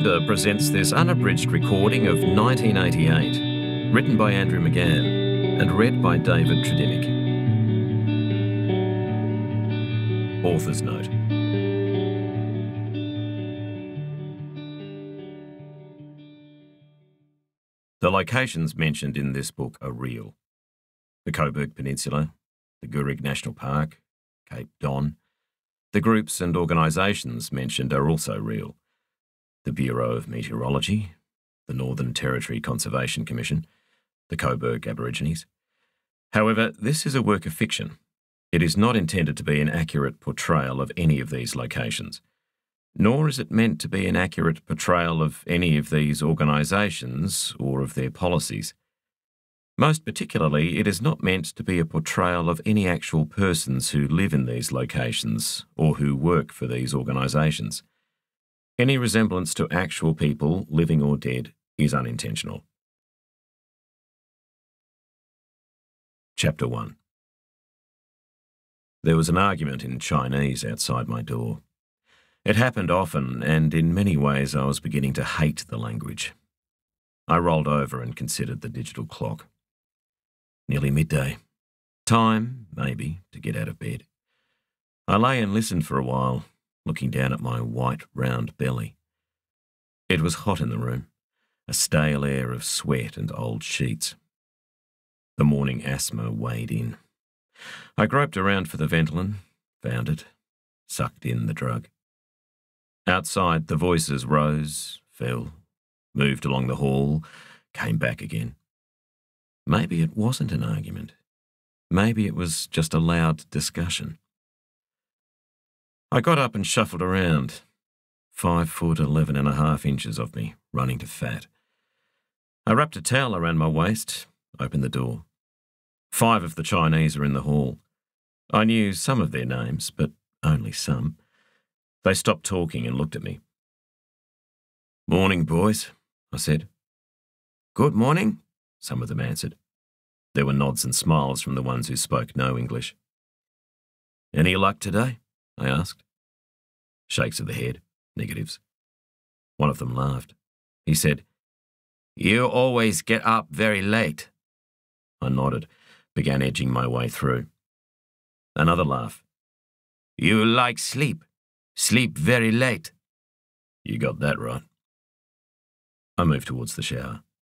Reader presents this unabridged recording of 1988, written by Andrew McGahan and read by David Tredinnick. Author's note. The locations mentioned in this book are real. The Coburg Peninsula, the Gourig National Park, Cape Don. The groups and organisations mentioned are also real. The Bureau of Meteorology, the Northern Territory Conservation Commission, the Coburg Aborigines. However, this is a work of fiction. It is not intended to be an accurate portrayal of any of these locations, nor is it meant to be an accurate portrayal of any of these organisations or of their policies. Most particularly, it is not meant to be a portrayal of any actual persons who live in these locations or who work for these organisations. Any resemblance to actual people, living or dead, is unintentional. Chapter 1. There was an argument in Chinese outside my door. It happened often, and in many ways I was beginning to hate the language. I rolled over and considered the digital clock. Nearly midday. Time, maybe, to get out of bed. I lay and listened for a while, looking down at my white, round belly. It was hot in the room, a stale air of sweat and old sheets. The morning asthma weighed in. I groped around for the Ventolin, found it, sucked in the drug. Outside, the voices rose, fell, moved along the hall, came back again. Maybe it wasn't an argument. Maybe it was just a loud discussion. I got up and shuffled around. 5 foot 11.5 inches of me, running to fat. I wrapped a towel around my waist, opened the door. 5 of the Chinese are in the hall. I knew some of their names, but only some. They stopped talking and looked at me. "Morning, boys," I said. "Good morning," some of them answered. There were nods and smiles from the ones who spoke no English. "Any luck today?" I asked. Shakes of the head, negatives. One of them laughed. He said, "You always get up very late." I nodded, began edging my way through. Another laugh. "You like sleep. Sleep very late." You got that right. I moved towards the shower.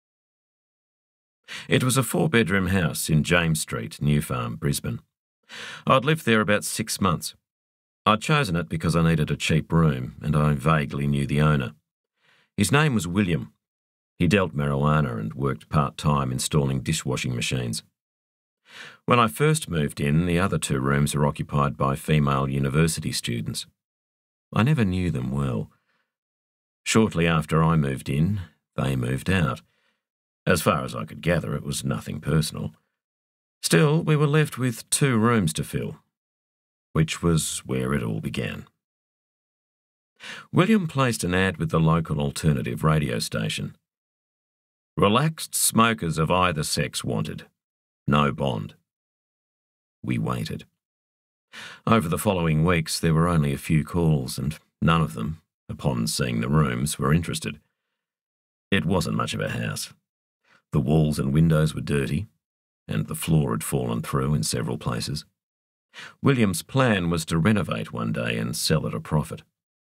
It was a 4-bedroom house in James Street, New Farm, Brisbane. I'd lived there about 6 months. I'd chosen it because I needed a cheap room, and I vaguely knew the owner. His name was William. He dealt marijuana and worked part-time installing dishwashing machines. When I first moved in, the other 2 rooms were occupied by female university students. I never knew them well. Shortly after I moved in, they moved out. As far as I could gather, it was nothing personal. Still, we were left with 2 rooms to fill, which was where it all began. William placed an ad with the local alternative radio station. Relaxed smokers of either sex wanted. No bond. We waited. Over the following weeks, there were only a few calls, and none of them, upon seeing the rooms, were interested. It wasn't much of a house. The walls and windows were dirty, and the floor had fallen through in several places. William's plan was to renovate one day and sell at a profit.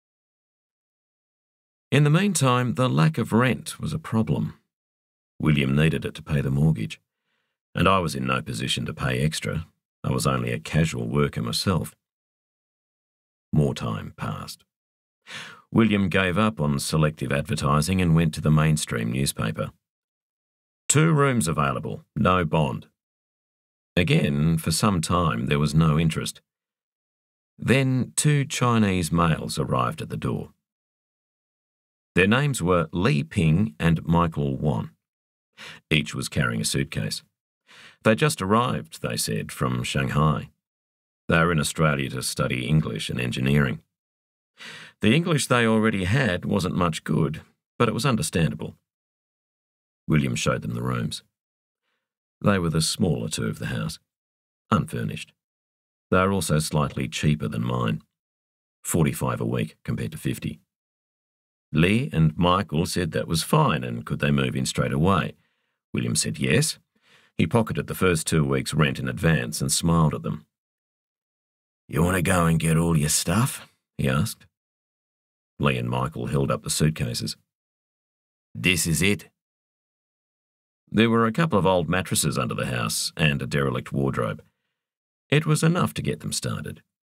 In the meantime, the lack of rent was a problem. William needed it to pay the mortgage, and I was in no position to pay extra. I was only a casual worker myself. More time passed. William gave up on selective advertising and went to the mainstream newspaper. 2 rooms available, no bond. Again, for some time, there was no interest. Then 2 Chinese males arrived at the door. Their names were Li Ping and Michael Wan. Each was carrying a suitcase. They just arrived, they said, from Shanghai. They were in Australia to study English and engineering. The English they already had wasn't much good, but it was understandable. William showed them the rooms. They were the smaller 2 of the house, unfurnished. They were also slightly cheaper than mine, $45 a week compared to $50. Lee and Michael said that was fine and could they move in straight away. William said yes. He pocketed the first 2 weeks' rent in advance and smiled at them. "You want to go and get all your stuff?" he asked. Lee and Michael held up the suitcases. "This is it." There were a couple of old mattresses under the house and a derelict wardrobe. It was enough to get them started.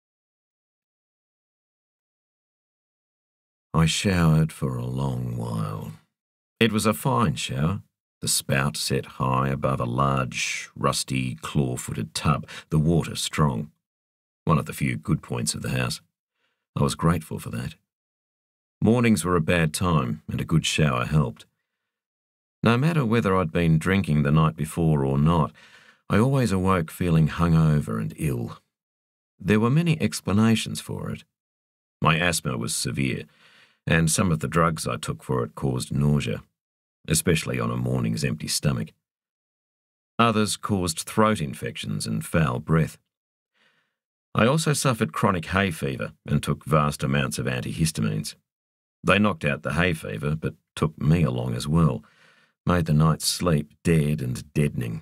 I showered for a long while. It was a fine shower, the spout set high above a large, rusty, claw-footed tub, the water strong. One of the few good points of the house. I was grateful for that. Mornings were a bad time, and a good shower helped. No matter whether I'd been drinking the night before or not, I always awoke feeling hungover and ill. There were many explanations for it. My asthma was severe, and some of the drugs I took for it caused nausea, especially on a morning's empty stomach. Others caused throat infections and foul breath. I also suffered chronic hay fever and took vast amounts of antihistamines. They knocked out the hay fever, but took me along as well, made the night's sleep dead and deadening.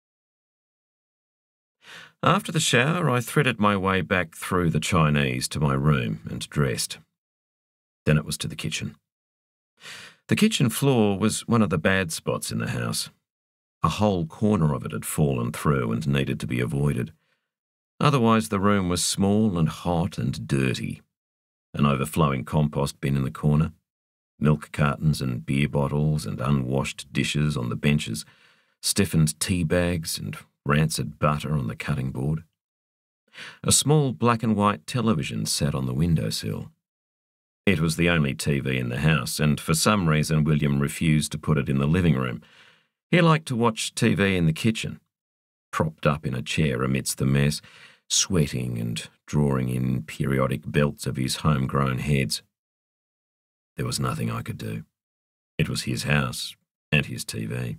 After the shower, I threaded my way back through the Chinese to my room and dressed. Then it was to the kitchen. The kitchen floor was one of the bad spots in the house. A whole corner of it had fallen through and needed to be avoided. Otherwise, the room was small and hot and dirty. An overflowing compost bin in the corner, milk cartons and beer bottles and unwashed dishes on the benches, stiffened tea bags and rancid butter on the cutting board. A small black and white television sat on the windowsill. It was the only TV in the house, and for some reason William refused to put it in the living room. He liked to watch TV in the kitchen, propped up in a chair amidst the mess, sweating and drawing in periodic belts of his homegrown heads. There was nothing I could do. It was his house and his TV.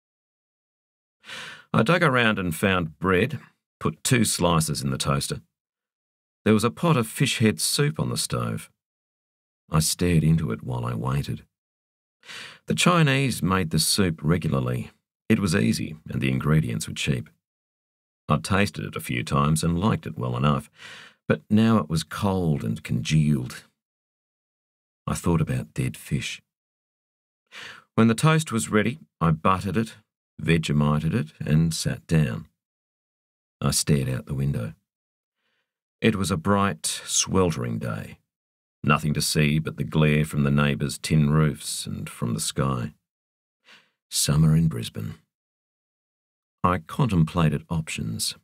I dug around and found bread, put 2 slices in the toaster. There was a pot of fish head soup on the stove. I stared into it while I waited. The Chinese made the soup regularly. It was easy and the ingredients were cheap. I'd tasted it a few times and liked it well enough, but now it was cold and congealed. I thought about dead fish. When the toast was ready, I buttered it, Vegemited it, and sat down. I stared out the window. It was a bright, sweltering day. Nothing to see but the glare from the neighbours' tin roofs and from the sky. Summer in Brisbane. I contemplated options.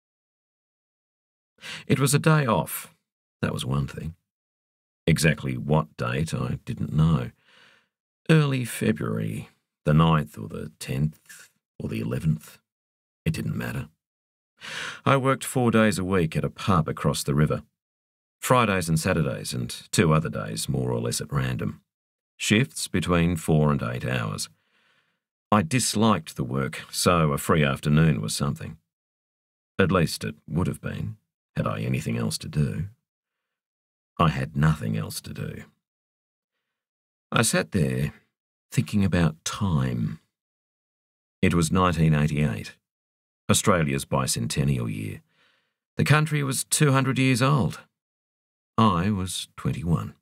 It was a day off. That was one thing. Exactly what date I didn't know. Early February, the 9th or the 10th or the 11th. It didn't matter. I worked 4 days a week at a pub across the river. Fridays and Saturdays and 2 other days more or less at random. Shifts between 4 and 8 hours. I disliked the work, so a free afternoon was something. At least it would have been, had I anything else to do. I had nothing else to do. I sat there, thinking about time. It was 1988, Australia's Bicentennial year. The country was 200 years old. I was 21.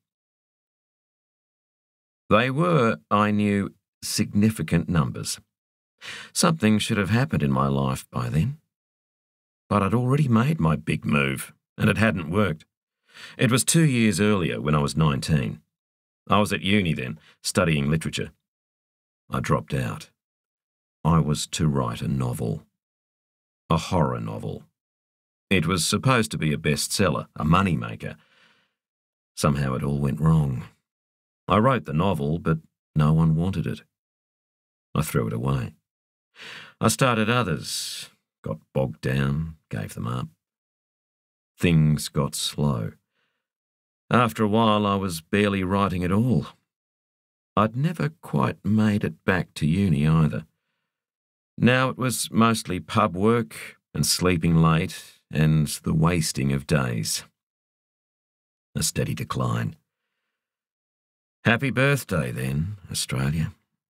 They were, I knew, significant numbers. Something should have happened in my life by then. But I'd already made my big move, and it hadn't worked. It was 2 years earlier when I was 19. I was at uni then, studying literature. I dropped out. I was to write a novel. A horror novel. It was supposed to be a bestseller, a moneymaker. Somehow it all went wrong. I wrote the novel, but no one wanted it. I threw it away. I started others, got bogged down, gave them up. Things got slow. After a while, I was barely writing at all. I'd never quite made it back to uni either. Now it was mostly pub work and sleeping late and the wasting of days. A steady decline. Happy birthday, then, Australia.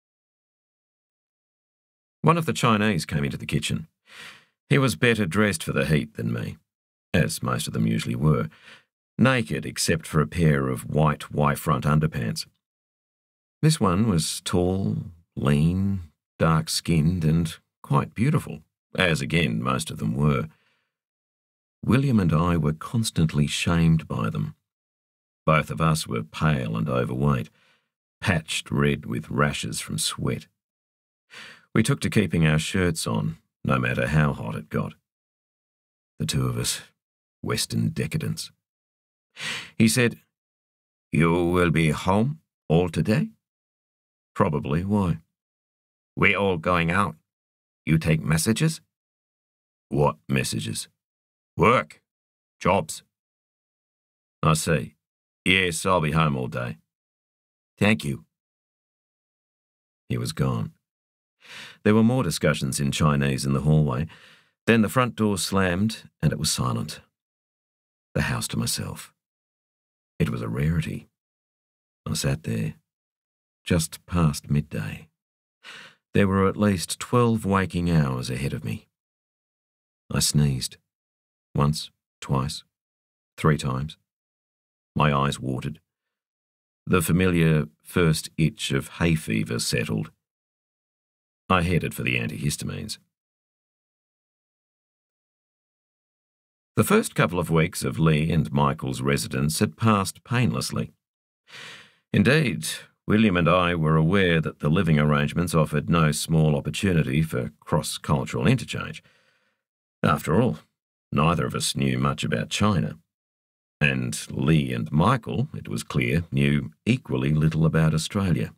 One of the Chinese came into the kitchen. He was better dressed for the heat than me, as most of them usually were, naked except for a pair of white Y-front underpants. This one was tall, lean, dark-skinned and quite beautiful, as again most of them were. William and I were constantly shamed by them. Both of us were pale and overweight, patched red with rashes from sweat. We took to keeping our shirts on, no matter how hot it got. The two of us, Western decadents. He said, "You will be home all today?" "Probably. Why?" "We're all going out. You take messages?" "What messages?" "Work. Jobs." "I see. Yes, I'll be home all day." "Thank you." He was gone. There were more discussions in Chinese in the hallway. Then the front door slammed and it was silent. The house to myself. It was a rarity. I sat there, just past midday. There were at least 12 waking hours ahead of me. I sneezed. Once, twice, 3 times. My eyes watered. The familiar first itch of hay fever settled. I headed for the antihistamines. The first couple of weeks of Lee and Michael's residence had passed painlessly. Indeed, William and I were aware that the living arrangements offered no small opportunity for cross-cultural interchange. After all, neither of us knew much about China. And Lee and Michael, it was clear, knew equally little about Australia.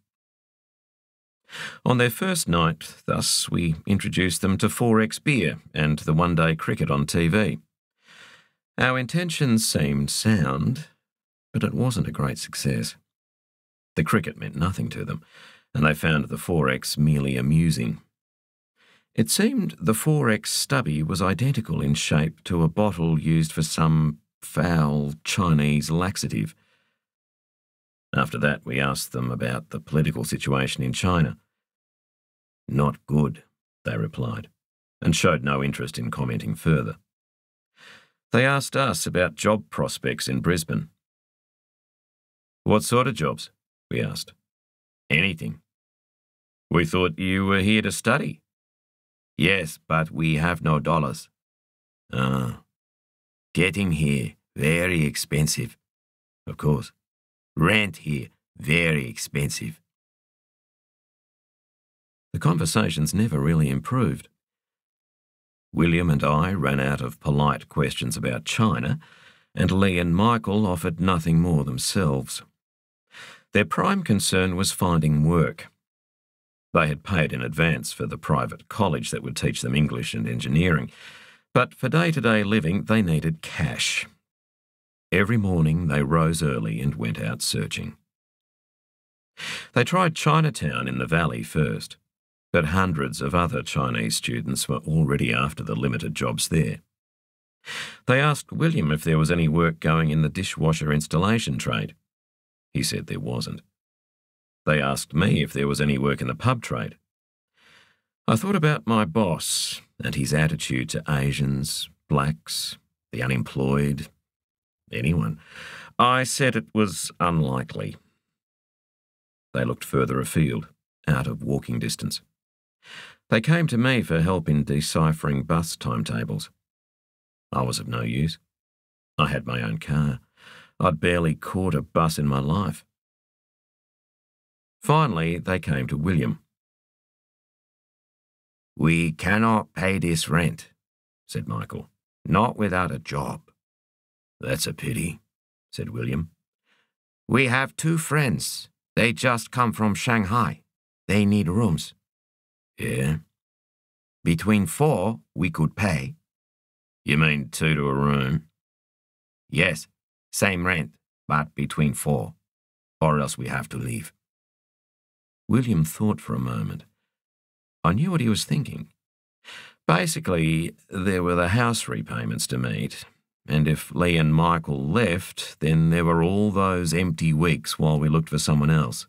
On their first night, thus, we introduced them to 4X beer and the one-day cricket on TV. Our intentions seemed sound, but it wasn't a great success. The cricket meant nothing to them, and they found the 4X merely amusing. It seemed the 4X stubby was identical in shape to a bottle used for some foul Chinese laxative. After that, we asked them about the political situation in China. "Not good," they replied, and showed no interest in commenting further. They asked us about job prospects in Brisbane. "What sort of jobs?" we asked. "Anything." "We thought you were here to study." "Yes, but we have no dollars." "Ah. Getting here, very expensive." "Of course." "Rent here, very expensive." The conversations never really improved. William and I ran out of polite questions about China, and Lee and Michael offered nothing more themselves. Their prime concern was finding work. They had paid in advance for the private college that would teach them English and engineering, but for day-to-day living they needed cash. Every morning they rose early and went out searching. They tried Chinatown in the valley first, but hundreds of other Chinese students were already after the limited jobs there. They asked William if there was any work going in the dishwasher installation trade. He said there wasn't. They asked me if there was any work in the pub trade. I thought about my boss and his attitude to Asians, blacks, the unemployed, anyone. I said it was unlikely. They looked further afield, out of walking distance. They came to me for help in deciphering bus timetables. I was of no use. I had my own car. I'd barely caught a bus in my life. Finally, they came to William. "We cannot pay this rent," said Michael. "Not without a job." "That's a pity," said William. "We have 2 friends. They just come from Shanghai. They need rooms." "Yeah?" "Between 4 we could pay." "You mean 2 to a room?" "Yes, same rent, but between 4, or else we have to leave." William thought for a moment. I knew what he was thinking. Basically, there were the house repayments to meet, And if Lee and Michael left, then there were all those empty weeks while we looked for someone else.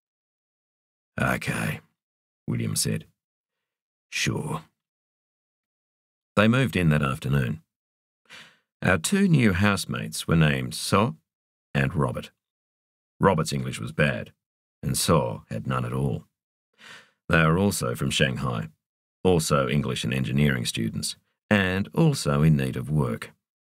Okay, William said. Sure. They moved in that afternoon. Our two new housemates were named So and Robert. Robert's English was bad, and So had none at all. They are also from Shanghai, also English and engineering students, and also in need of work.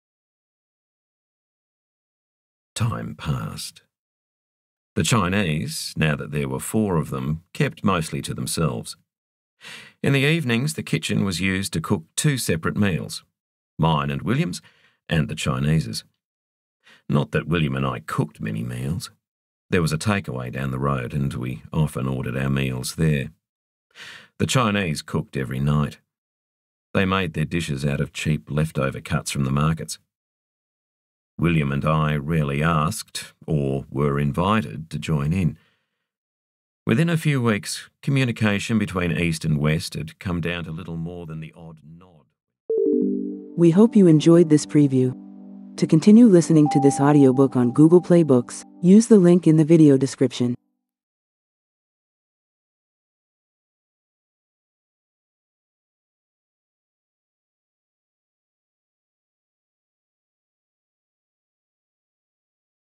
Time passed. The Chinese, now that there were 4 of them, kept mostly to themselves. In the evenings, the kitchen was used to cook 2 separate meals, mine and William's, and the Chinese's. Not that William and I cooked many meals. There was a takeaway down the road, and we often ordered our meals there. The Chinese cooked every night. They made their dishes out of cheap leftover cuts from the markets. William and I rarely asked, or were invited, to join in. Within a few weeks, communication between East and West had come down to little more than the odd nod. We hope you enjoyed this preview. To continue listening to this audiobook on Google Play Books, use the link in the video description.